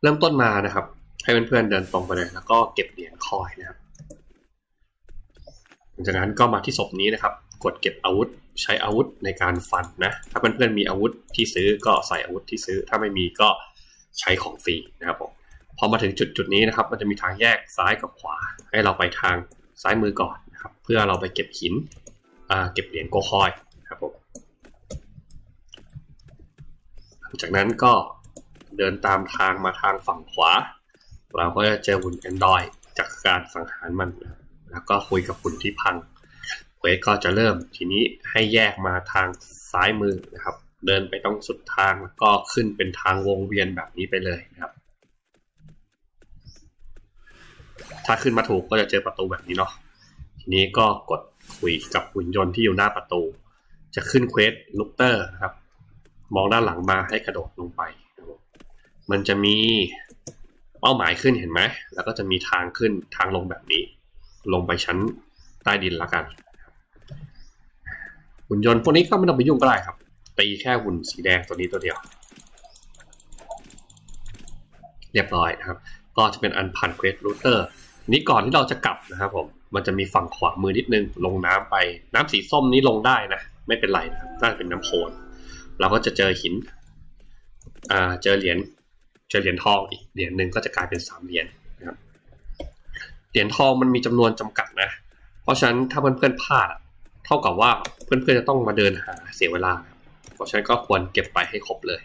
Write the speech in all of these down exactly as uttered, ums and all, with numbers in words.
เริ่มต้นมานะครับให้เพื่อนๆเดินตรงไปเลยแล้วก็เก็บเหรียญคอยนะครับหลังจากนั้นก็มาที่ศพนี้นะครับกดเก็บอาวุธใช้อาวุธในการฟันนะถ้าเพื่อนๆมีอาวุธที่ซื้อก็ใส่อาวุธที่ซื้อถ้าไม่มีก็ใช้ของฟรีนะครับผมพอมาถึงจุดจุดนี้นะครับมันจะมีทางแยกซ้ายกับขวาให้เราไปทางซ้ายมือก่อนนะครับเพื่อเราไปเก็บหินอ่าเก็บเหรียญโกคอยครับผมหลังจากนั้นก็เดินตามทางมาทางฝั่งขวาเราก็จะเจอหุ่นแอนดรอยจากการสังหารมันแล้วก็คุยกับหุ่นที่พังเควสก็จะเริ่มทีนี้ให้แยกมาทางซ้ายมือนะครับเดินไปต้องสุดทางแล้วก็ขึ้นเป็นทางวงเวียนแบบนี้ไปเลยนะครับถ้าขึ้นมาถูกก็จะเจอประตูแบบนี้เนาะทีนี้ก็กดคุยกับหุ่นยนต์ที่อยู่หน้าประตูจะขึ้นเควสลุกเตอร์นะครับมองด้านหลังมาให้กระโดดลงไปมันจะมีเป้าหมายขึ้นเห็นไหมแล้วก็จะมีทางขึ้นทางลงแบบนี้ลงไปชั้นใต้ดินละกันหุ่นยนต์พวกนี้ก็ไม่ต้องไปยุ่งก็ได้ครับตีแค่หุ่นสีแดงตัวนี้ตัวเดียวเรียบร้อยนะครับก็จะเป็นอันพันเควสรูเตอร์นี้ก่อนที่เราจะกลับนะครับผมมันจะมีฝั่งขวามือนิดนึงลงน้ำไปน้ำสีส้มนี้ลงได้นะไม่เป็นไรนะครับน่าจะเป็นน้ำโคลนเราก็จะเจอหินอ่าเจอเหรียญเจอเหรียญทองอีกเหรียญหนึ่งก็จะกลายเป็นสามเหรียญนะครับเหรียญทองมันมีจำนวนจำกัดนะเพราะฉะนั้นถ้าเพื่อนๆพลาดเท่ากับว่าเพื่อนๆจะต้องมาเดินหาเสียเวลาเพราะฉะนั้นก็ควรเก็บไปให้ครบเลย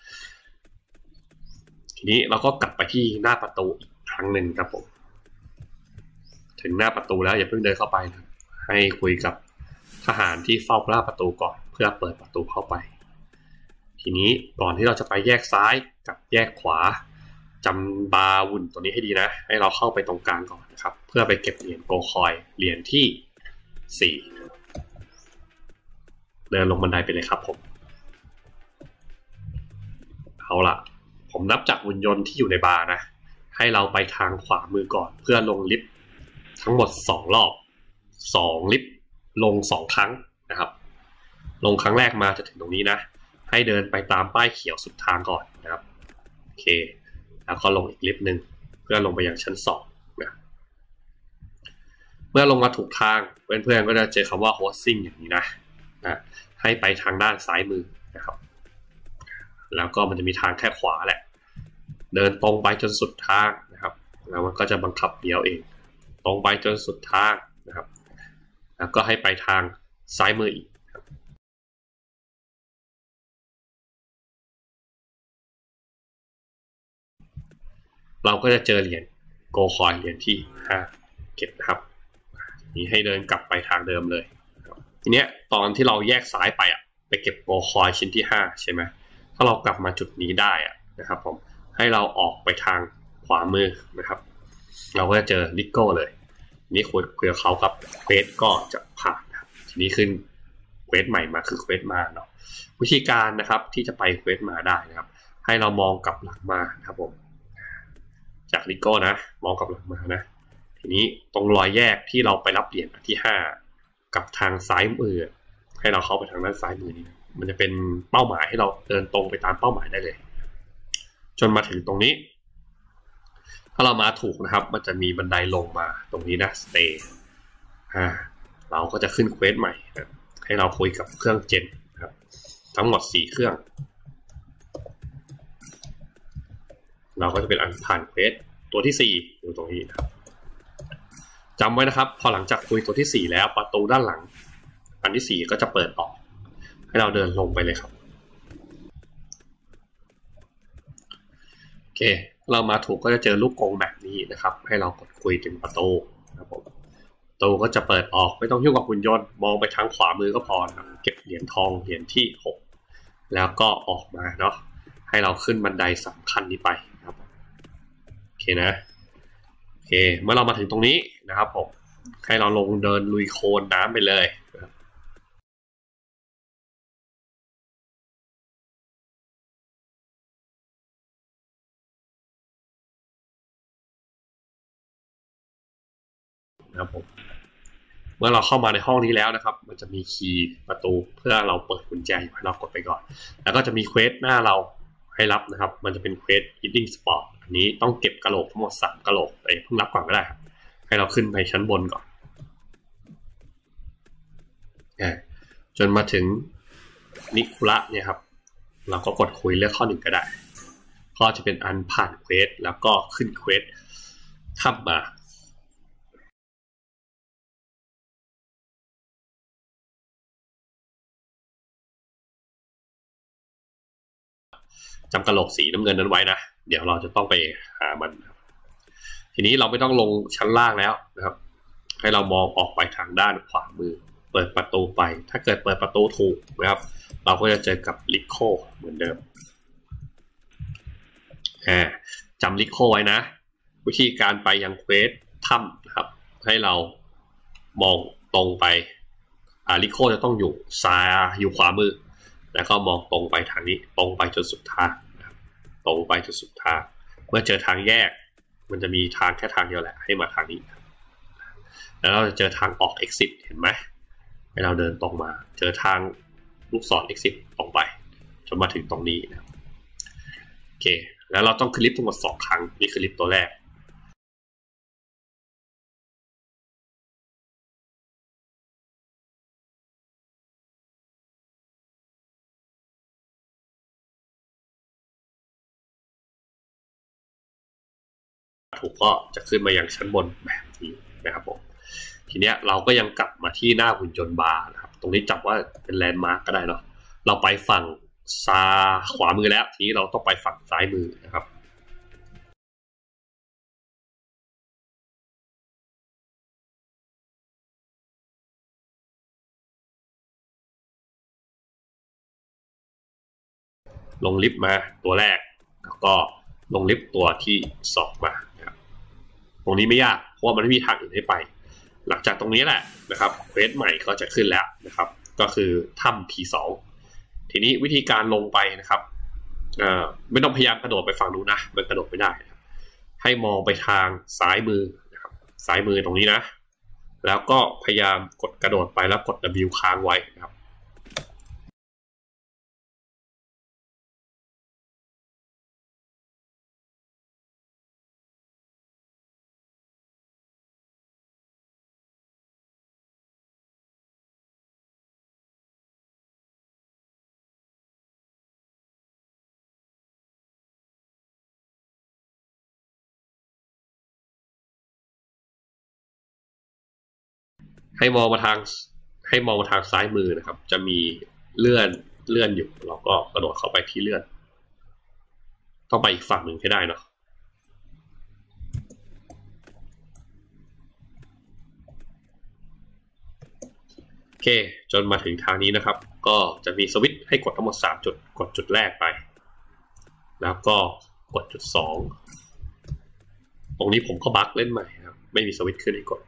ทีนี้เราก็กลับไปที่หน้าประตูอีกครั้งหนึ่งครับผมถึงหน้าประตูแล้วอย่าเพิ่งเดินเข้าไปนะให้คุยกับทหารที่เฝ้าหน้าประตูก่อนเพื่อเปิดประตูเข้าไปทีนี้ก่อนที่เราจะไปแยกซ้ายกับแยกขวาจำบาวุ่นตัวนี้ให้ดีนะให้เราเข้าไปตรงกลางก่อนนะครับเพื่อไปเก็บเหรียญโกคอยเหรียญที่สี่เดินลงบันไดไปเลยครับผมเอาล่ะผมนับจากหุ่นยนต์ที่อยู่ในบาร์นะให้เราไปทางขวามือก่อนเพื่อลงลิฟต์ทั้งหมดสองรอบสองลิฟต์ลงสองครั้งนะครับลงครั้งแรกมาจะถึงตรงนี้นะให้เดินไปตามป้ายเขียวสุดทางก่อนนะครับโอเคแล้วก็ลงอีกลิฟต์หนึ่งเพื่อลงไปยังชั้นสองนะเมื่อลงมาถูกทางเพื่อนๆก็จะเจอคำว่า hosting อย่างนี้นะนะให้ไปทางด้านซ้ายมือนะครับแล้วก็มันจะมีทางแค่ขวาแหละเดินตรงไปจนสุดทางนะครับแล้วมันก็จะบังคับเลี้ยวเองตรงไปจนสุดทางนะครับแล้วก็ให้ไปทางซ้ายมืออีกเราก็จะเจอเหรียญโกคอยเหรียญที่ห้าเก็บนะครับนี้ให้เดินกลับไปทางเดิมเลยทีเนี้ยตอนที่เราแยกซ้ายไปอ่ะไปเก็บโกคอยชิ้นที่ห้าใช่ไหมถ้าเรากลับมาจุดนี้ได้อ่ะนะครับผมให้เราออกไปทางขวามือนะครับเราก็จะเจอลิโก้เลยนี่คุยคุยกับเขาครับเควสก็จะผ่านทีนี้ขึ้นเควสใหม่มาคือเควสมาเนาะวิธีการนะครับที่จะไปเควสมาได้นะครับให้เรามองกลับหลังมานะครับผมจากลิโก้นะมองกลับหลังมานะทีนี้ตรงรอยแยกที่เราไปรับเหรียญที่ห้ากับทางซ้ายมือให้เราเข้าไปทางด้านซ้ายมือนี้มันจะเป็นเป้าหมายให้เราเดินตรงไปตามเป้าหมายได้เลยจนมาถึงตรงนี้ถ้าเรามาถูกนะครับมันจะมีบันไดลงมาตรงนี้นะ stay อ่าเราก็จะขึ้นเควสใหม่นะให้เราคุยกับเครื่องเจนนะครับทั้งหมดสี่เครื่องเราก็จะเป็นอันผ่านเควสตัวที่สี่อยู่ตรงนี้นะครับจำไว้นะครับพอหลังจากคุยตัวที่สี่แล้วประตูด้านหลังอันที่สี่ก็จะเปิดออกให้เราเดินลงไปเลยครับโอเคเรามาถูกก็จะเจอลูกกรงแบบนี้นะครับให้เรากดคุยถึงประตูนะครับผมประตูก็จะเปิดออกไม่ต้องยุ่งกับหุ่นยนต์มองไปทางขวามือก็พอนะครับเก็บเหรียญทองเหรียญที่หกแล้วก็ออกมาเนาะให้เราขึ้นบันไดสำคัญนี้ไปนะครับโอเคนะโอเคเมื่อเรามาถึงตรงนี้นะครับผมให้เราลงเดินลุยโคลนน้ำไปเลยนะครับผมเมื่อเราเข้ามาในห้องนี้แล้วนะครับมันจะมีคีย์ประตูเพื่อเราเปิดกุญแจให้เรากดไปก่อนแล้วก็จะมีเควสหน้าเราให้รับนะครับมันจะเป็นเควส Eating Spot อันนี้ต้องเก็บกะโหลกทั้งหมดสามกะโหลกไปเพิ่งรับก่อนก็ได้ครับให้เราขึ้นไปชั้นบนก่อนจนมาถึงนิคุระเนี่ยครับเราก็กดคุยเลือกข้อหนึ่งก็ได้ก็จะเป็นอันผ่านเควสแล้วก็ขึ้นเควสถ้ำมาจำกระโหลกสีน้ำเงินนั้นไว้นะเดี๋ยวเราจะต้องไปหามันทีนี้เราไม่ต้องลงชั้นล่างแล้วนะครับให้เรามองออกไปทางด้านขวามือเปิดประตูไปถ้าเกิดเปิดประตูถูกนะครับเราก็จะเจอกับลิโคเหมือนเดิมจำลิโคไว้นะวิธีการไปยังเควสถ้ำนะครับให้เรามองตรงไปลิโคจะต้องอยู่ซ้ายอยู่ขวามือแล้วก็มองตรงไปทางนี้ตรงไปจนสุดทางตรงไปจนสุดทางเมื่อเจอทางแยกมันจะมีทางแค่ทางเดียวแหละให้มาทางนี้แล้วเราจะเจอทางออก exit เห็นไหมให้เราเดินตรงมาเจอทางลูกศร exit ตรงไปจนมาถึงตรงนี้นะโอเคแล้วเราต้องคลิปทั้งหมดสองครั้งนี่คือลิฟต์ตัวแรกถูกก็จะขึ้นมายังชั้นบนแบบนี้นะครับผมทีเนี้ยเราก็ยังกลับมาที่หน้าหุ่นยนต์บาร์นะครับตรงนี้จับว่าเป็นแลนด์มาร์กก็ได้เนาะเราไปฝั่งซ้ายขวามือแล้วทีนี้เราต้องไปฝั่งซ้ายมือนะครับลงลิฟต์มาตัวแรกแล้วก็ลงลิฟต์ตัวที่สองมานะครับตรงนี้ไม่ยากเพราะว่ามันไม่มีทางอื่นให้ไปหลังจากตรงนี้แหละนะครับเควสใหม่ก็จะขึ้นแล้วนะครับก็คือถ้ำ พี สอง ทีนี้วิธีการลงไปนะครับไม่ต้องพยายามกระโดดไปฝั่งนู้นนะมันกระโดดไม่ได้ให้มองไปทางซ้ายมือนะครับซ้ายมือตรงนี้นะแล้วก็พยายามกดกระโดดไปแล้วกด W ค้างไว้นะครับให้มองมาทางให้มองมาทางซ้ายมือนะครับจะมีเลื่อนเลื่อนอยู่เราก็กระโดดเข้าไปที่เลื่อนต้องไปอีกฝั่งหนึ่งให้ได้เนาะโอเคจนมาถึงทางนี้นะครับก็จะมีสวิตช์ให้กดทั้งหมดสามจุดกดจุดแรกไปแล้วก็กดจุดสองตรงนี้ผมก็บั๊กเล่นใหม่ครับไม่มีสวิตช์ขึ้นให้กด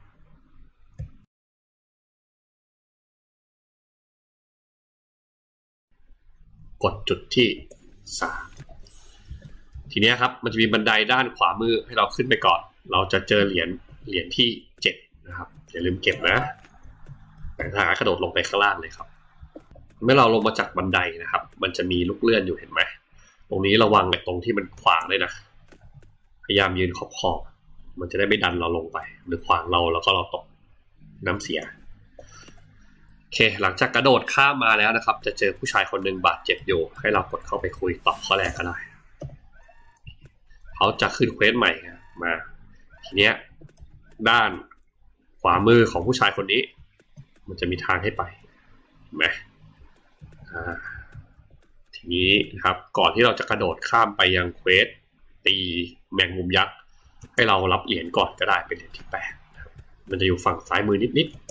กดจุดที่สามทีนี้ครับมันจะมีบันไดด้านขวามือให้เราขึ้นไปก่อนเราจะเจอเหรียญเหรียญที่เจ็ดนะครับอย่าลืมเก็บนะแต่ถ้ากระโดดลงไปข้างล่างเลยครับเมื่อเราลงมาจากบันไดนะครับมันจะมีลูกเลื่อนอยู่เห็นไหมตรงนี้ระวังไอ้ตรงที่มันขวางเลยนะพยายามยืนขอบขอบมันจะได้ไม่ดันเราลงไปหรือขวางเราแล้วก็เราตกน้ำเสียโอเคหลังจากกระโดดข้ามมาแล้วนะครับจะเจอผู้ชายคนหนึ่งบาดเจ็บอยู่ให้เรากดเข้าไปคุยตอบข้อแรกก็ได้เขาจะขึ้นเควสใหม่มาทีเนี้ยด้านขวามือของผู้ชายคนนี้มันจะมีทางให้ไปเห็นไหมอ่าทีนี้นะครับก่อนที่เราจะกระโดดข้ามไปยังเควสตีแมงมุมยักษ์ให้เรารับเหรียญก่อนก็ได้เป็นเหรียญที่แปดมันจะอยู่ฝั่งซ้ายมือนิดๆ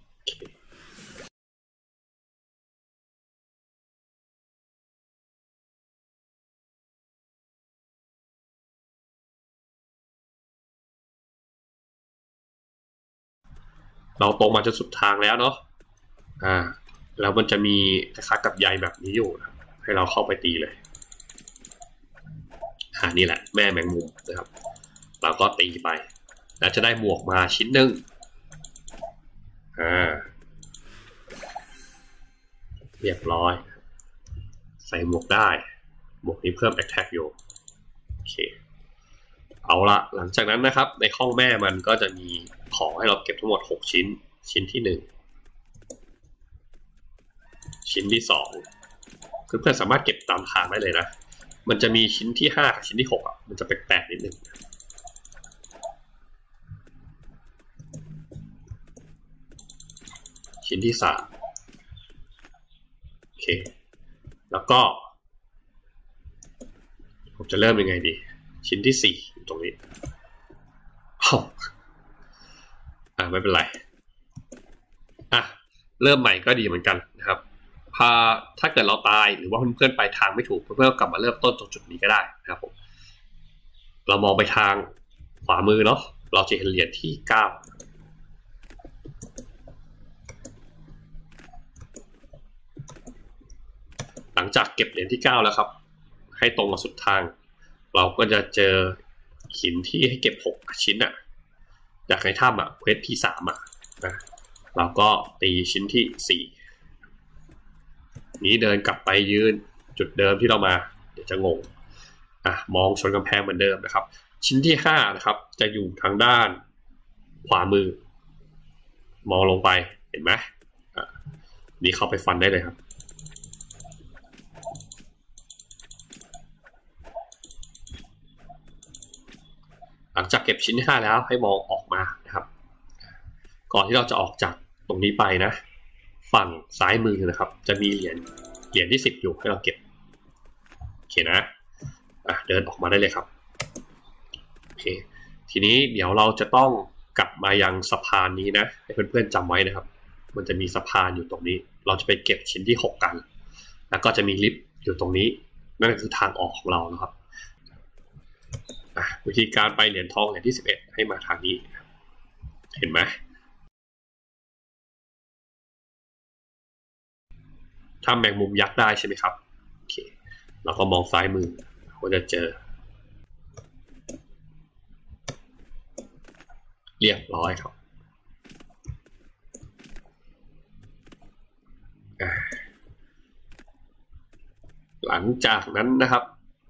เราตรงมาจนสุดทางแล้วเนาะอ่าแล้วมันจะมีคล้ายๆกับใยแบบนี้อยู่นะให้เราเข้าไปตีเลยอ่านี่แหละแม่แมงมุมนะครับเราก็ตีไปแล้วจะได้หมวกมาชิ้นหนึ่งอ่าเรียบร้อยใส่หมวกได้หมวกนี้เพิ่ม attack อยู่โอเคเอาละหลังจากนั้นนะครับในห้องแม่มันก็จะมีของให้เราเก็บทั้งหมดหกชิ้นชิ้นที่หนึ่งชิ้นที่สองเพื่อนๆสามารถเก็บตามทางได้เลยนะมันจะมีชิ้นที่ห้ากับชิ้นที่หกอ่ะมันจะแปลกๆนิดนึงชิ้นที่สามโอเคแล้วก็ผมจะเริ่มยังไงดีชิ้นที่สี่ตรงนี้อ่าไม่เป็นไรอ่ะเริ่มใหม่ก็ดีเหมือนกันนะครับพาถ้าเกิดเราตายหรือว่าเพื่อนๆไปทางไม่ถูกเพื่อนๆกลับมาเริ่มต้นตรงจุดนี้ก็ได้นะครับผมเรามองไปทางขวามือเนาะเราจะเห็นเหรียญที่เก้าหลังจากเก็บเหรียญที่เก้าแล้วครับให้ตรงมาสุดทางเราก็จะเจอหินที่ให้เก็บหกชิ้นอ่ะจากในถ้ำอ่ะเควสที่สามอ่ะนะเราก็ตีชิ้นที่สี่นี้เดินกลับไปยืนจุดเดิมที่เรามาเดี๋ยวจะงงอ่ะมองชนกำแพงเหมือนเดิมนะครับชิ้นที่ห้านะครับจะอยู่ทางด้านขวามือมองลงไปเห็นไหมอ่ะนี่เข้าไปฟันได้เลยครับหลังจากเก็บชิ้นที่ห้าแล้วให้มองออกมานะครับก่อนที่เราจะออกจากตรงนี้ไปนะฝั่งซ้ายมือนะครับจะมีเหรียญเหรียญที่สิบอยู่ให้เราเก็บโอเคนะอ่ะเดินออกมาได้เลยครับโอเคทีนี้เดี๋ยวเราจะต้องกลับมายังสะพานนี้นะให้เพื่อนๆจำไว้นะครับมันจะมีสะพานอยู่ตรงนี้เราจะไปเก็บชิ้นที่หกกันแล้วก็จะมีลิฟต์อยู่ตรงนี้นั่นคือทางออกของเรานะครับวิธีการไปเหรียญทองเหรียญที่สิบเอ็ดให้มาทางนี้เห็นไหมถ้าแมงมุมยักษ์ได้ใช่ไหมครับโอเคเราก็มองซ้ายมือก็จะเจอเรียบร้อยครับหลังจากนั้นนะครับ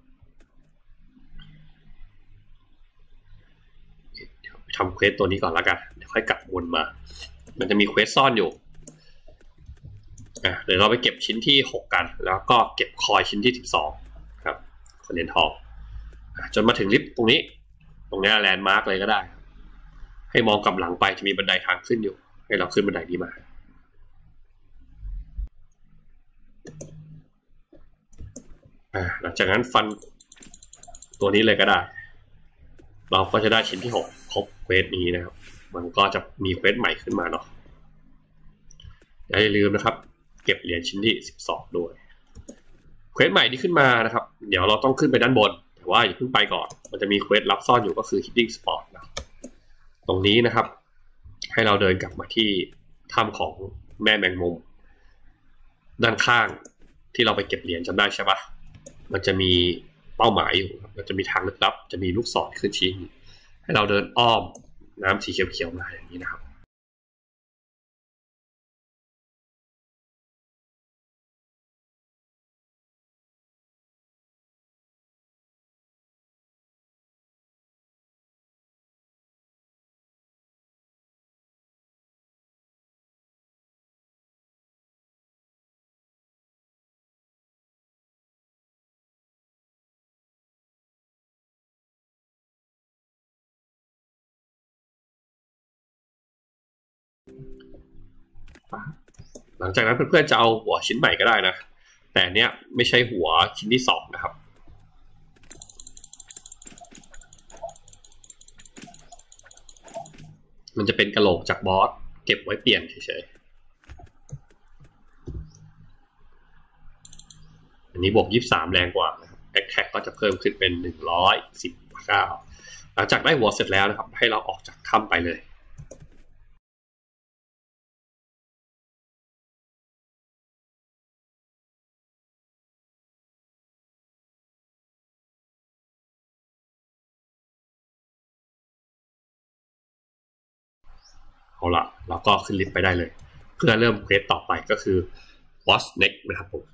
ทำเควสตัวนี้ก่อนแล้วกันเดี๋ยวค่อยกลับวนมามันจะมีเควสซ่อนอยู่อ่ะเดี๋ยวเราไปเก็บชิ้นที่หกกันแล้วก็เก็บคอยชิ้นที่สิบสองครับเหรียญทองจนมาถึงลิฟต์ตรงนี้ตรงนี้แลนด์มาร์กเลยก็ได้ให้มองกลับหลังไปจะมีบันไดทางขึ้นอยู่ให้เราขึ้นบันไดนี้มาอ่าหลังจากนั้นฟันตัวนี้เลยก็ได้เราก็จะได้ชิ้นที่หกครบเควสนี้นะครับมันก็จะมีเควสใหม่ขึ้นมาเนาะอย่าลืมนะครับเก็บเหรียญชิ้นที่สิบสองด้วยเควสใหม่ที่ขึ้นมานะครับเดี๋ยวเราต้องขึ้นไปด้านบนแต่ว่าอย่าเพิ่งไปก่อนมันจะมีเควสลับซ่อนอยู่ก็คือ hidden spot นะตรงนี้นะครับให้เราเดินกลับมาที่ถ้ำของแม่แมงมุมด้านข้างที่เราไปเก็บเหรียญจำได้ใช่ปะมันจะมีเป้าหมายอยู่มันจะมีทางลึกลับจะมีลูกศรขึ้นชี้ให้เราเดินอ้อมน้ำสีเขียวๆมาอย่างนี้นะครับหลังจากนั้นเพื่อนๆจะเอาหัวชิ้นใหม่ก็ได้นะแต่เนี้ยไม่ใช่หัวชิ้นที่สองนะครับมันจะเป็นกระโหลกจากบอสเก็บไว้เปลี่ยนเฉยๆอันนี้บวกยี่สิบสามแรงกว่านะครับแอคแท็กก็จะเพิ่มขึ้นเป็นหนึ่งร้อยสิบเก้าหลังจากได้หัวเสร็จแล้วนะครับให้เราออกจากถ้ำไปเลยเอาละเราก็ขึ้นลิฟต์ไปได้เลยเพื่อเริ่มเควสต่อไปก็คือ What's next นะครับผม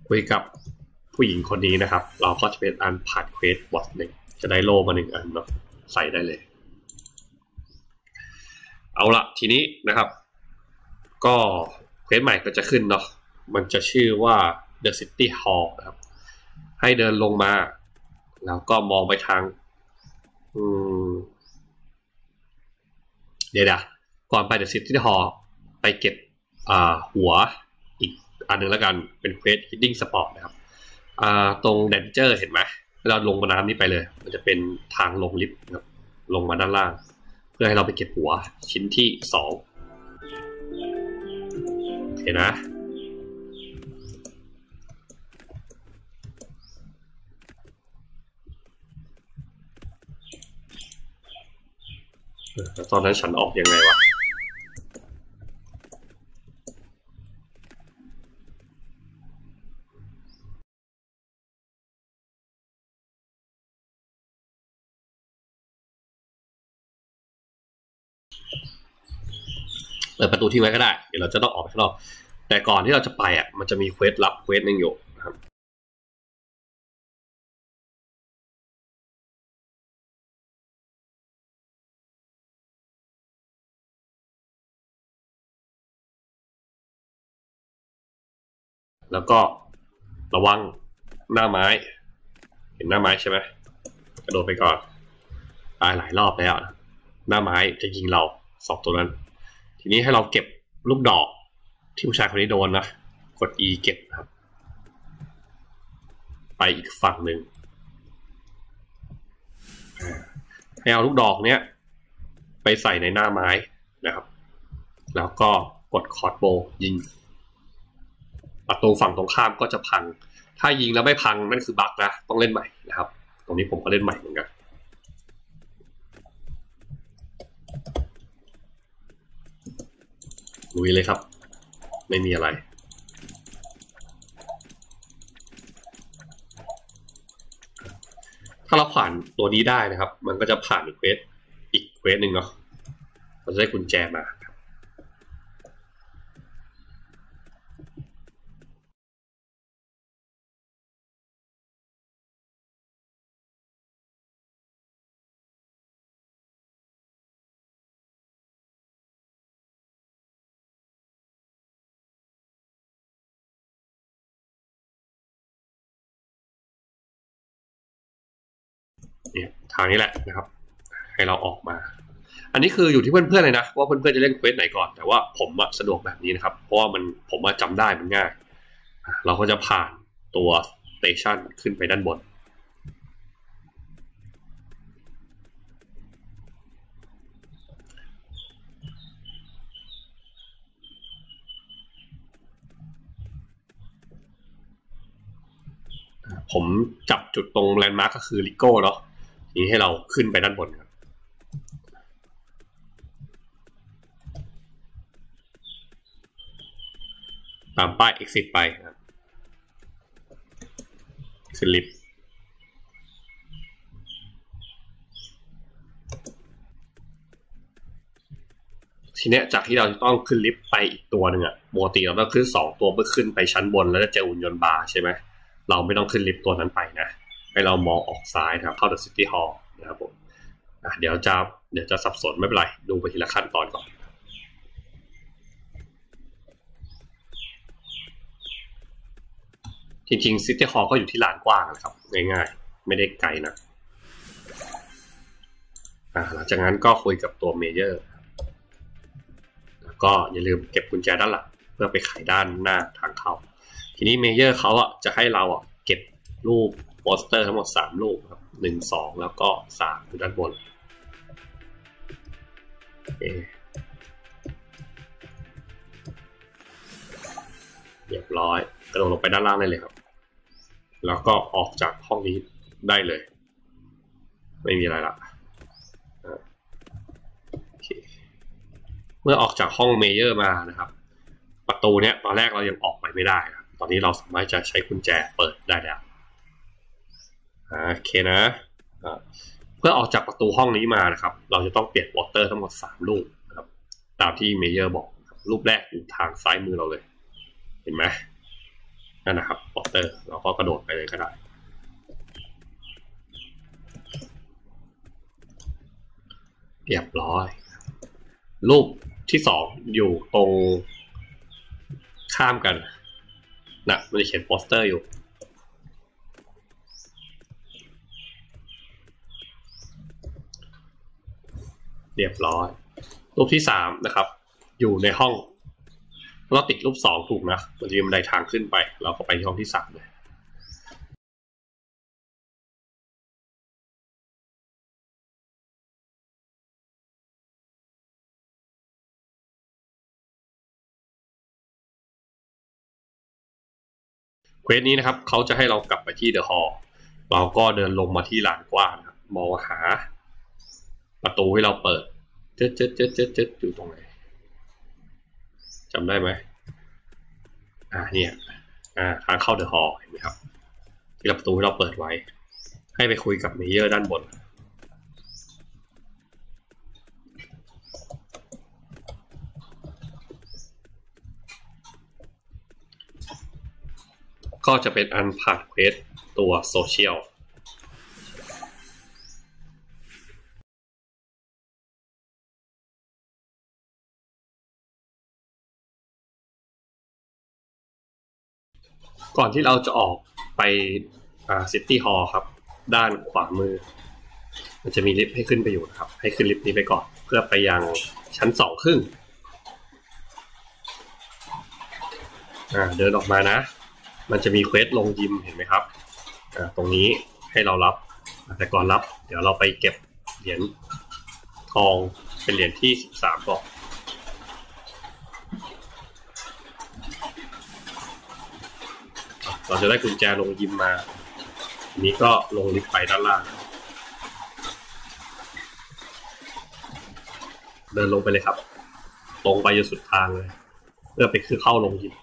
คุยกับผู้หญิงคนนี้นะครับเราก็จะเป็นอันผ่านเควสบอสหนึ่งจะได้โล่มาหนึ่งอันเนาะใส่ได้เลยเอาละทีนี้นะครับก็เควสใหม่ก็จะขึ้นเนาะมันจะชื่อว่า The City Hall นะครับให้เดินลงมาแล้วก็มองไปทางอืมเดี๋ยวนะก่อนไป The City Hall ไปเก็บอ่าหัวอีกอันนึงแล้วกันเป็นเควส Hiding Spot นะครับอ่าตรง Danger เห็นไหมเราลงมาน้ำนี้ไปเลยมันจะเป็นทางลงลิฟต์นะครับลงมาด้านล่างเพื่อให้เราไปเก็บหัวชิ้นที่สองเห็นนะตอนนั้นฉันออกยังไงวะเปิดประตูทิ้งไว้ก็ได้เดี๋ยวเราจะต้องออกไปข้างนอกแต่ก่อนที่เราจะไปอ่ะมันจะมีเควสลับเควสหนึ่งอยู่นะครับแล้วก็ระวังหน้าไม้เห็นหน้าไม้ใช่ไหมกระโดดไปก่อนตายหลายรอบแล้วหน้าไม้จะยิงเราสองตัวนั้นทีนี้ให้เราเก็บลูกดอกที่ผู้ชายคนนี้โดนนะกด E เก็บครับไปอีกฝั่งหนึ่งให้เอาลูกดอกเนี้ยไปใส่ในหน้าไม้นะครับแล้วก็กดคอร์สโบยิงประตูฝั่งตรงข้ามก็จะพังถ้ายิงแล้วไม่พังนั่นคือบั๊กนะต้องเล่นใหม่นะครับตรงนี้ผมก็เล่นใหม่เหมือนกันลุยเลยครับไม่มีอะไรถ้าเราผ่านตัวนี้ได้นะครับมันก็จะผ่านอีกเควสอีกเควสหนึ่งเนาะเราจะได้กุญแจมาเนี่ยทางนี้แหละนะครับให้เราออกมาอันนี้คืออยู่ที่เพื่อนๆเลยนะว่าเพื่อนๆจะเล่นเควสไหนก่อนแต่ว่าผมสะดวกแบบนี้นะครับเพราะว่ามันผมจำได้มันง่ายเราก็จะผ่านตัวสเตชันขึ้นไปด้านบนผมจับจุดตรงแลนด์มาร์คก็คือลิโก้เนาะนี้ให้เราขึ้นไปด้านบนครับตามป้าย exit ไปครับขึ้นลิฟต์ทีเนี้ยจากที่เราจะต้องขึ้นลิฟต์ไปอีกตัวหนึ่งอะปกติเราต้องขึ้นสองตัวเพื่อขึ้นไปชั้นบนแล้วจะเจอหุ่นยนต์บาร์ใช่ไหมเราไม่ต้องขึ้นลิฟต์ตัวนั้นไปนะให้เรามองออกซ้ายนะครับเข้า The City Hall นะครับผมเดี๋ยวจะเดี๋ยวจะสับสนไม่เป็นไรดูไปทีละขั้นตอนก่อนจริงๆ City Hall ก็อยู่ที่ลานกว้างนะครับง่ายๆไม่ได้ไกลนะหลังจากนั้นก็คุยกับตัวเมเยอร์แล้วก็อย่าลืมเก็บกุญแจด้านหลังเพื่อไปไขด้านหน้าทางเข้าทีนี้เมเยอร์เขาอ่ะจะให้เราอ่ะเก็บรูปโปสเตอร์ทั้งหมดสามรูปครับหนึ่ง สองแล้วก็สามอยู่ด้านบนโอเคเรียบร้อยกระโดดลงไปด้านล่างได้เลยครับแล้วก็ออกจากห้องนี้ได้เลยไม่มีอะไรละเมื่อออกจากห้องเมเยอร์มานะครับประตูเนี้ยตอนแรกเรายังออกไปไม่ได้ครับตอนนี้เราสามารถจะใช้กุญแจเปิดได้แล้วโอเคนะเพื่อออกจากประตูห้องนี้มานะครับเราจะต้องเปลี่ยนวอเตอร์ทั้งหมดสามรูปนะครับตามที่เมเยอร์บอกรูปแรกอยู่ทางซ้ายมือเราเลยเห็นไหมนั่นนะครับวอเตอร์เราก็กระโดดไปเลยก็ได้เรียบร้อยรูปที่สองอยู่ตรงข้ามกันนะมันจะเขียนโปสเตอร์อยู่เรียบร้อยรูปที่สามนะครับอยู่ในห้องเราติดรูปสองถูกนะมันจะมีบันไดทางขึ้นไปเราก็ไปที่ห้องที่สามเลยเควสนี้นะครับเขาจะให้เรากลับไปที่เดอะฮอลล์เราก็เดินลงมาที่ลานกว้างนะครับมองหาประตูให้เราเปิดเจ๊ดเจ๊ดเจ๊ดเจ๊ดเจ๊ดอยู่ตรงไหนจำได้ไหมอ่าเนี่ยอ่าทางเข้าเดอะฮอลล์เห็นไหมครับที่ประตูที่เราเปิดไว้ให้ไปคุยกับเมเยอร์ด้านบนก็จะเป็นอันผ่านเควสตัวโซเชียลก่อนที่เราจะออกไปอ่าซิตี้ฮอลล์ครับด้านขวามือมันจะมีลิฟต์ให้ขึ้นไปอยู่นะครับให้ขึ้นลิฟต์นี้ไปก่อนเพื่อไปยังชั้นสองครึ่งอ่าเดินออกมานะมันจะมีเควสลงยิมเห็นไหมครับอ่าตรงนี้ให้เรารับแต่ก่อนรับเดี๋ยวเราไปเก็บเหรียญทองเป็นเหรียญที่สิบสามก่อนเราจะได้กุญแจลงยิมมาทีนี้ก็ลงลิฟต์ไปด้านล่างเดินลงไปเลยครับลงไปจนสุดทางเลยเพื่อไปคือเข้าลงยิม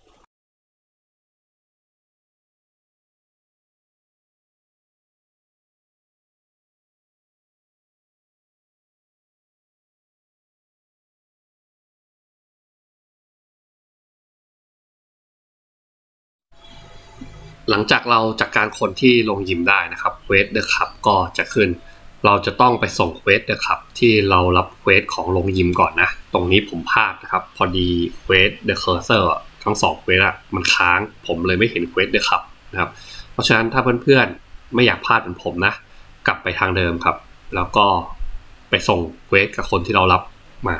หลังจากเราจัดการคนที่ลงยิมได้นะครับเควสเดอะคัพก็จะขึ้นเราจะต้องไปส่งเควสเดอะคัพที่เรารับเควสของลงยิมก่อนนะตรงนี้ผมพลาดนะครับพอดีเควสเดอะเคอร์เซอร์ทั้งสองเควสอะมันค้างผมเลยไม่เห็นเควสเดอะคัพนะครับเพราะฉะนั้นถ้าเพื่อนๆไม่อยากพลาดเหมือนผมนะกลับไปทางเดิมครับแล้วก็ไปส่งเควสกับคนที่เรารับมา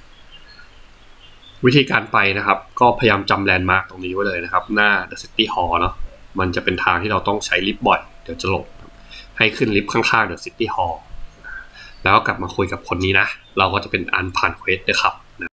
วิธีการไปนะครับก็พยายามจำแลนด์มาร์กตรงนี้ไว้เลยนะครับหน้า The City Hall เนาะมันจะเป็นทางที่เราต้องใช้ลิฟต์บ่อยเดี๋ยวจะหลงให้ขึ้นลิฟต์ข้างๆ The City Hall แล้วก็กลับมาคุยกับคนนี้นะเราก็จะเป็นอันผ่านเควสด้วยครับนะ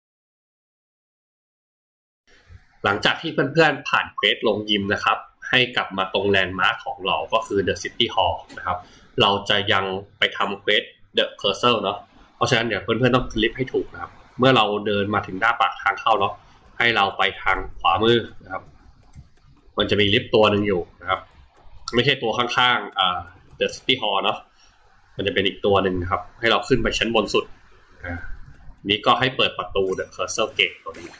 หลังจากที่เพื่อนๆผ่านเควสลงยิมนะครับให้กลับมาตรงแลนด์มาร์คของเราก็คือ The City Hall นะครับเราจะยังไปทำเควส The Cursor เนาะเพราะฉะนั้นเดี๋ยวเพื่อนๆต้องลิฟต์ให้ถูกนะครับเมื่อเราเดินมาถึงหน้าปากทางเข้าเนาะให้เราไปทางขวามือนะครับมันจะมีลิฟต์ตัวหนึ่งอยู่นะครับไม่ใช่ตัวข้างๆอ่า The City Hall เนาะมันจะเป็นอีกตัวหนึ่งครับให้เราขึ้นไปชั้นบนสุดอ่านี้ก็ให้เปิดประตู The Cursor Gate ตัวนี้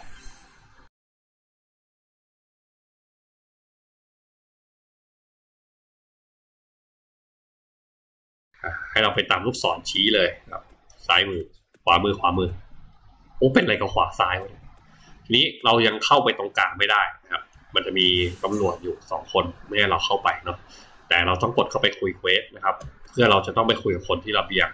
ให้เราไปตามลูกศรชี้เลยครับซ้ายมือขวามือขวามือโอ้เป็นอะไรกับขวาซ้ายวะทีนี้เรายังเข้าไปตรงกลางไม่ได้นะครับมันจะมีตำรวจอยู่สองคนไม่ให้เราเข้าไปเนาะแต่เราต้องกดเข้าไปคุยเควสนะครับเพื่อเราจะต้องไปคุยกับคนที่ระเบียง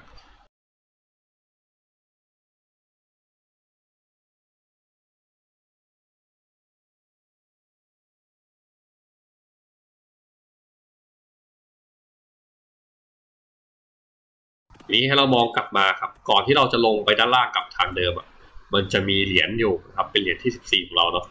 นี้ให้เรามองกลับมาครับก่อนที่เราจะลงไปด้านล่างกับทางเดิมอ่ะมันจะมีเหรียญอยู่ครับเป็นเหรียญที่สิบสี่ของเราเนาะ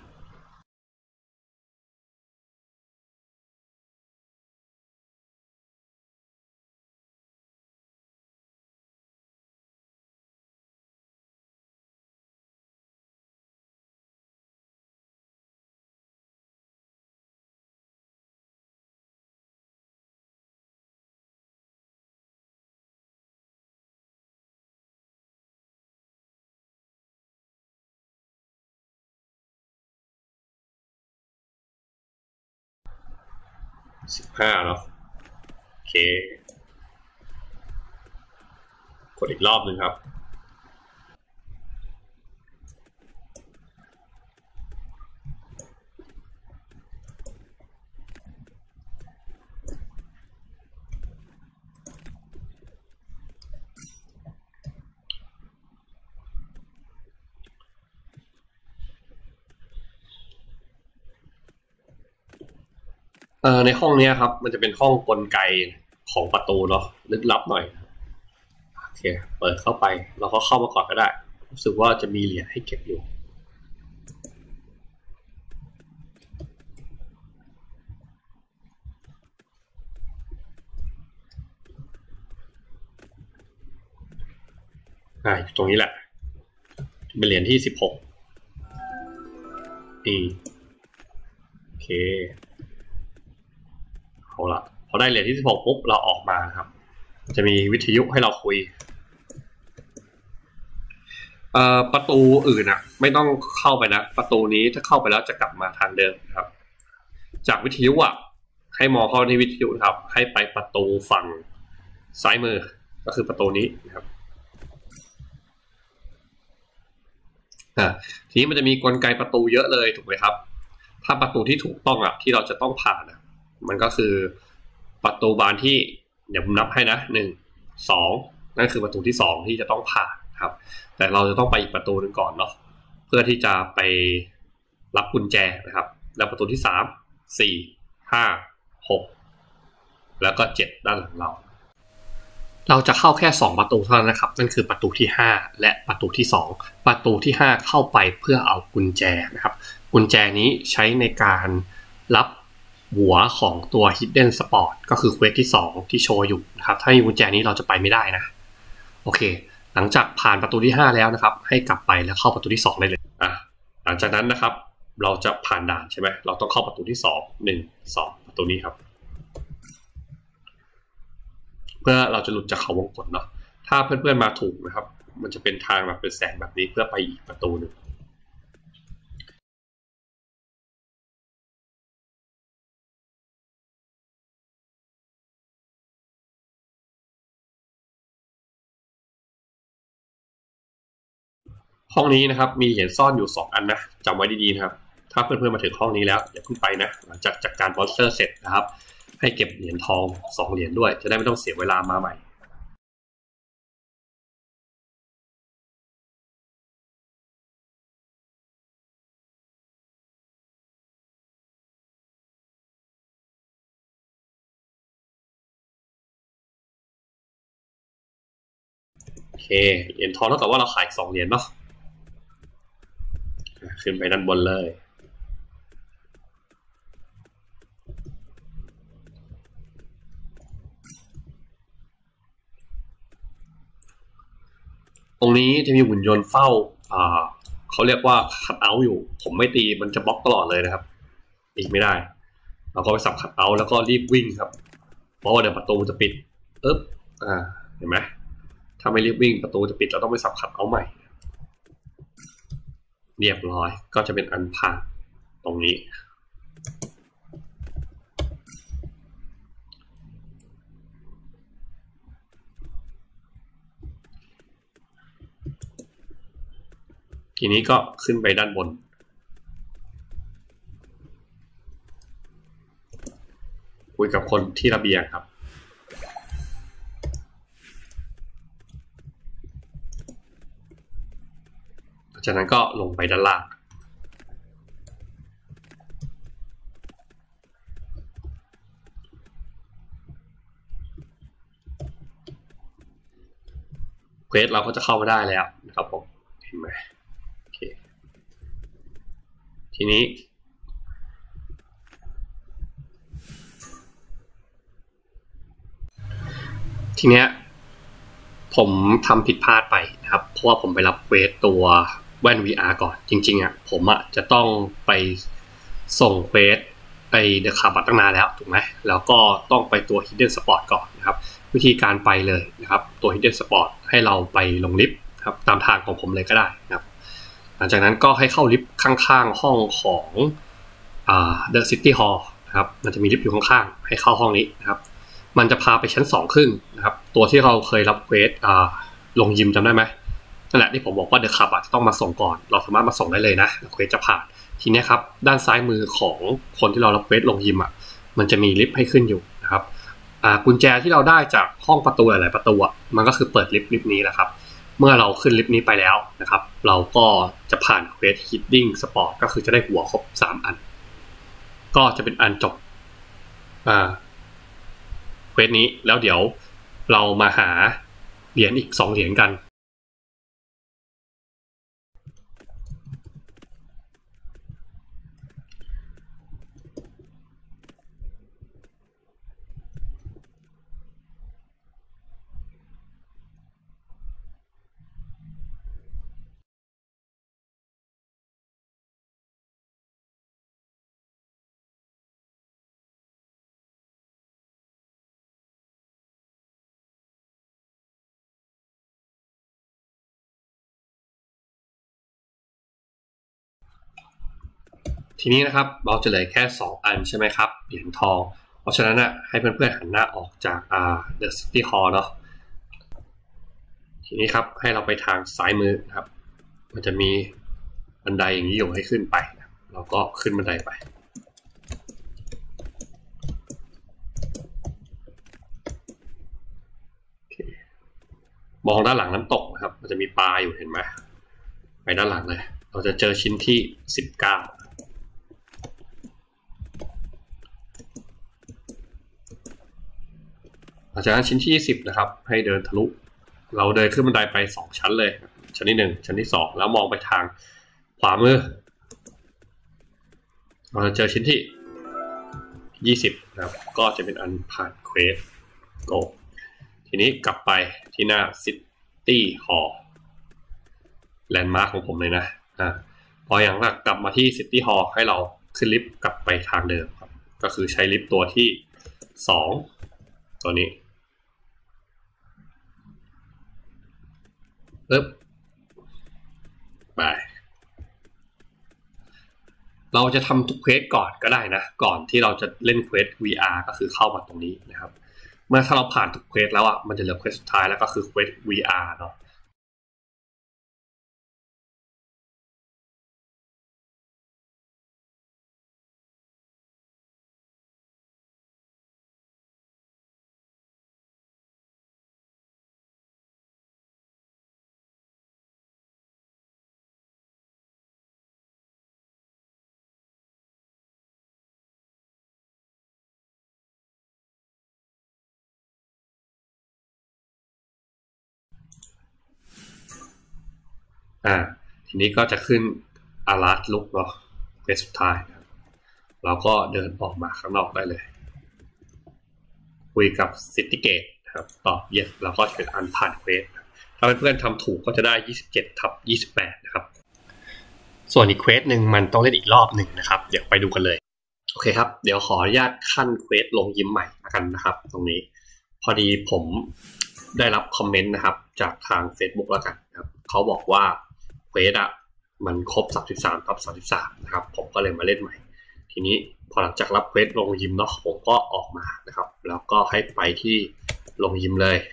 สิบห้าเนาะโอเคกดอีกรอบหนึ่งครับเอ่อในห้องนี้ครับมันจะเป็นห้องกลไกของประตูเนาะลึกลับหน่อยโอเคเปิดเข้าไปเราก็เข้ามาก่อนก็ได้รู้สึกว่าจะมีเหรียญให้เก็บอยู่อ่าอยู่ตรงนี้แหละเป็นเหรียญที่สิบหกนี่โอเคเอาละพอได้เหรียญที่สิบหกปุ๊บเราออกมาครับจะมีวิทยุให้เราคุยเอ่อประตูอื่นอ่ะไม่ต้องเข้าไปนะประตูนี้ถ้าเข้าไปแล้วจะกลับมาทางเดิมครับจากวิทยุอ่ะให้มองเข้าที่วิทยุครับให้ไปประตูฝั่งซ้ายมือก็คือประตูนี้นะครับอ่าทีนี้มันจะมีกลไกประตูเยอะเลยถูกไหมครับถ้าประตูที่ถูกต้องอ่ะที่เราจะต้องผ่านอ่ะมันก็คือประตูบานที่เดี๋ยวผมนับให้นะหนึ่งสองนั่นคือประตูที่สองที่จะต้องผ่านครับแต่เราจะต้องไปอีกประตูหนึ่งก่อนเนาะเพื่อที่จะไปรับกุญแจนะครับแล้วประตูที่สามสี่ห้าหกแล้วก็เจ็ดด้านหลังเราเราจะเข้าแค่สองประตูเท่านั้นนะครับนั่นคือประตูที่ห้าและประตูที่สองประตูที่ห้าเข้าไปเพื่อเอากุญแจนะครับกุญแจนี้ใช้ในการรับหัวของตัว Hidden Spot ก็คือเควสที่สองที่โชว์อยู่นะครับถ้ามีกุญแจนี้เราจะไปไม่ได้นะโอเคหลังจากผ่านประตูที่ห้าแล้วนะครับให้กลับไปแล้วเข้าประตูที่สองได้เลยอ่ะหลังจากนั้นนะครับเราจะผ่านด่านใช่ไหมเราต้องเข้าประตูที่สอง หนึ่ง สองประตูนี้ครับเพื่อเราจะหลุดจากเขาวงกตเนาะถ้าเพื่อนๆมาถูกนะครับมันจะเป็นทางแบบเป็นแสงแบบนี้เพื่อไปอีกประตูหนึ่งห้องนี้นะครับมีเหรียญซ่อนอยู่สองอันนะจำไว้ดีๆนะครับถ้าเพื่อนๆมาถึงห้องนี้แล้วอย่าเพิ่งไปนะหลังจากจัดการมอนสเตอร์เสร็จนะครับให้เก็บเหรียญทองสองเหรียญด้วยจะได้ไม่ต้องเสียเวลามาใหม่โอเคเหรียญทองเท่ากับว่าเราขายสองเหรียญเนาะขึ้นไปด้านบนเลยตรงนี้จะมีหุ่นยนต์เฝ้าอ่าเขาเรียกว่าคัทเอาท์อยู่ผมไม่ตีมันจะบล็อกตลอดเลยนะครับอีกไม่ได้เราก็ไปสับคัทเอาท์แล้วก็รีบวิ่งครับเพราะว่าเดี๋ยวประตูจะปิดเอ๊บอ่าเห็นไหมถ้าไม่รีบวิ่งประตูจะปิดเราต้องไปสับคัทเอาท์ใหม่เรียบร้อยก็จะเป็นอันผ่านตรงนี้ทีนี้ก็ขึ้นไปด้านบนคุยกับคนที่ระเบียงครับจากนั้นก็ลงไปด้านล่างเควสเราก็จะเข้ามาได้แล้วนะครับผมเห็นไหมโอเคทีนี้ทีเนี้ยผมทำผิดพลาดไปนะครับเพราะว่าผมไปรับเควสตัวแว่น วี อาร์ ก่อนจริงๆอ่ะผมอ่ะจะต้องไปส่งเควสไปเดอะคาบัตตั้งนานแล้วถูกไหมแล้วก็ต้องไปตัว Hidden Spot ก่อนนะครับวิธีการไปเลยนะครับตัว Hidden Spot ให้เราไปลงลิฟต์ครับตามทางของผมเลยก็ได้นะครับหลังจากนั้นก็ให้เข้าลิฟต์ข้างๆห้องของอ่า The City Hall นะครับมันจะมีลิฟต์อยู่ข้างๆให้เข้าห้องนี้นะครับมันจะพาไปชั้นสองครึ่งนะครับตัวที่เราเคยรับเควสอ่าลงยิมจำได้ไหมนั่นแหละที่ผมบอกว่าเดอะคับจะต้องมาส่งก่อนเราสามารถมาส่งได้เลยนะเควสจะผ่านทีนี้ครับด้านซ้ายมือของคนที่เรารับเควสลงยิมอ่ะมันจะมีลิฟต์ให้ขึ้นอยู่นะครับอ่ากุญแจที่เราได้จากห้องประตูหลายๆประตูอ่ะมันก็คือเปิดลิฟต์ลิฟต์นี้แหละครับเมื่อเราขึ้นลิฟต์นี้ไปแล้วนะครับเราก็จะผ่านเควส Hidden Spot ก็คือจะได้หัวครบสามอันก็จะเป็นอันจบอ่าเควสนี้แล้วเดี๋ยวเรามาหาเหรียญอีกสองเหรียญกันทีนี้นะครับเราจะเหลือแค่สองอันใช่ไหมครับเหรียญทองเพราะฉะนั้นนะให้เพื่อนๆหันหน้าออกจากอ่า The City Hall เนาะทีนี้ครับให้เราไปทางซ้ายมือนะครับมันจะมีบันไดอย่างนี้อยู่ให้ขึ้นไปเราก็ขึ้นบันไดไปมองด้านหลังน้ำตกนะครับมันจะมีปลาอยู่เห็นไหมไปด้านหลังเลยเราจะเจอชิ้นที่สิบเก้าหลังจากนั้นชิ้นที่ยี่สิบนะครับให้เดินทะลุเราเดินขึ้นบันไดไปสองชั้นเลยชั้นที่หนึ่งชั้นที่สองแล้วมองไปทางขวามือเราจะเจอชิ้นที่ยี่สิบนะครับก็จะเป็นอันผ่านเควสโกทีนี้กลับไปที่หน้า City Hall แลนด์มาร์คของผมเลยนะอ่าพออย่างแรกกลับมาที่ City Hall ให้เราขึ้นลิฟต์กลับไปทางเดิมครับก็คือใช้ลิฟต์ตัวที่สองตัวนี้ปึ๊บไปเราจะทำทุกเควสก่อนก็ได้นะก่อนที่เราจะเล่นเควส วี อาร์ ก็คือเข้ามาตรงนี้นะครับเมื่อถ้าเราผ่านทุกเควสแล้วอ่ะมันจะเหลือเควสสุดท้ายแล้วก็คือเควส วี อาร์ เนาะอ่าทีนี้ก็จะขึ้น alert look เนาะเควสสุดท้ายนะเราก็เดินออกมาข้างนอกได้เลยคุยกับ City Gate นะครับตอบ yes แล้วก็เป็นอันผ่านเควสถ้าเพื่อนๆทำถูกก็จะได้ยี่สิบเจ็ดทับยี่สิบแปดนะครับส่วนอีกเควสหนึ่งมันต้องเล่นอีกรอบหนึ่งนะครับเดี๋ยวไปดูกันเลยโอเคครับเดี๋ยวขออนุญาตขั้นเควสลงยิมใหม่กันนะครับตรงนี้พอดีผมได้รับคอมเมนต์นะครับจากทาง Facebook แล้วกันครับเขาบอกว่าเควสอ่ะมันครบสามสิบสามทับสามสิบสามนะครับผมก็เลยมาเล่นใหม่ทีนี้พอหลังจากรับเควสลงยิมเนาะผมก็ออกมานะครับแล้วก็ให้ไปที่ลงยิมเลย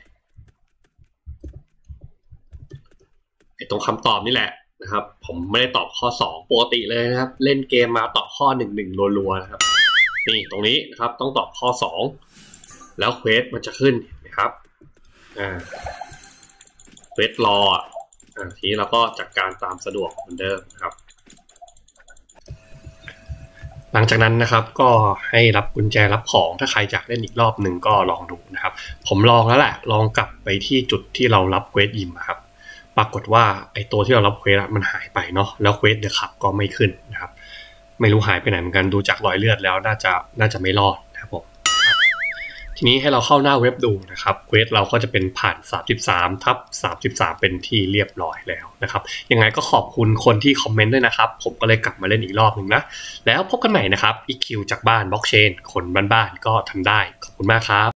ไอ้ตรงคำตอบนี่แหละนะครับผมไม่ได้ตอบข้อสองปกติเลยนะครับเล่นเกมมาตอบข้อหนึ่งหนึ่งรัวๆนะครับนี่ตรงนี้นะครับต้องตอบข้อสองแล้วเควสมันจะขึ้นนะครับอ่าเควสรออ่ะทีนี้เราก็จัดการตามสะดวกเหมือนเดิมนะครับหลังจากนั้นนะครับก็ให้รับกุญแจรับของถ้าใครอยากเล่นอีกรอบหนึ่งก็ลองดูนะครับผมลองแล้วแหละลองกลับไปที่จุดที่เรารับเควสยิมครับปรากฏว่าไอตัวที่เรารับเควสมันหายไปเนาะแล้วเควสเดอะคับก็ไม่ขึ้นนะครับไม่รู้หายไปไหนเหมือนกันดูจากรอยเลือดแล้วน่าจะน่าจะไม่รอดนะครับผมทีนี้ให้เราเข้าหน้าเว็บดูนะครับเควสเราก็จะเป็นผ่านสามสิบสามทับสามสิบสามเป็นที่เรียบร้อยแล้วนะครับยังไงก็ขอบคุณคนที่คอมเมนต์ด้วยนะครับผมก็เลยกลับมาเล่นอีกรอบหนึ่งนะแล้วพบกันใหม่นะครับ อี คิว จากบ้านบล็อกเชนคนบ้านๆก็ทำได้ขอบคุณมากครับ